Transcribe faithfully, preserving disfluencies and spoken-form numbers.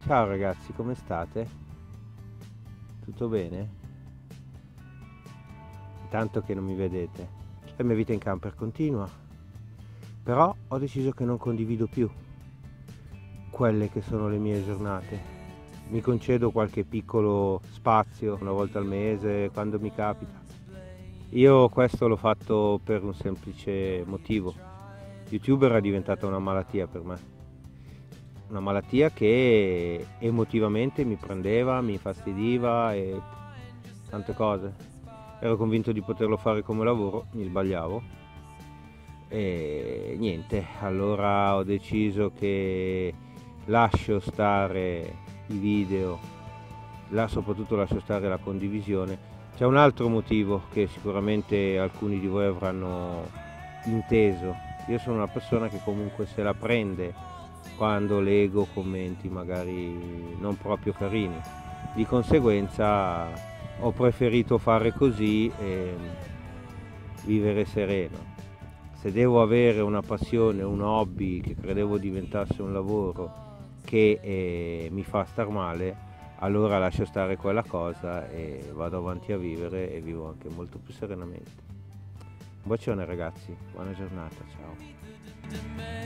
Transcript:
Ciao ragazzi, come state? Tutto bene? Tanto che non mi vedete. La mia vita in camper continua, però ho deciso che non condivido più quelle che sono le mie giornate. Mi concedo qualche piccolo spazio una volta al mese, quando mi capita. Io questo l'ho fatto per un semplice motivo. YouTuber è diventata una malattia per me. Una malattia che emotivamente mi prendeva, mi infastidiva e tante cose. Ero convinto di poterlo fare come lavoro, mi sbagliavo e niente, allora ho deciso che lascio stare i video, là soprattutto lascio stare la condivisione. C'è un altro motivo che sicuramente alcuni di voi avranno inteso. Io sono una persona che comunque se la prende quando leggo commenti magari non proprio carini. Di conseguenza ho preferito fare così e vivere sereno. Se devo avere una passione, un hobby che credevo diventasse un lavoro che eh, mi fa star male, allora lascio stare quella cosa e vado avanti a vivere e vivo anche molto più serenamente. Un bacione ragazzi, buona giornata, ciao.